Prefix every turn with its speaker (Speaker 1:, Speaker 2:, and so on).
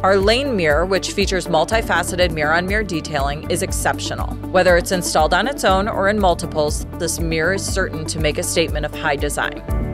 Speaker 1: Our lane mirror, which features multifaceted mirror-on-mirror detailing, is exceptional. Whether it's installed on its own or in multiples, this mirror is certain to make a statement of high design.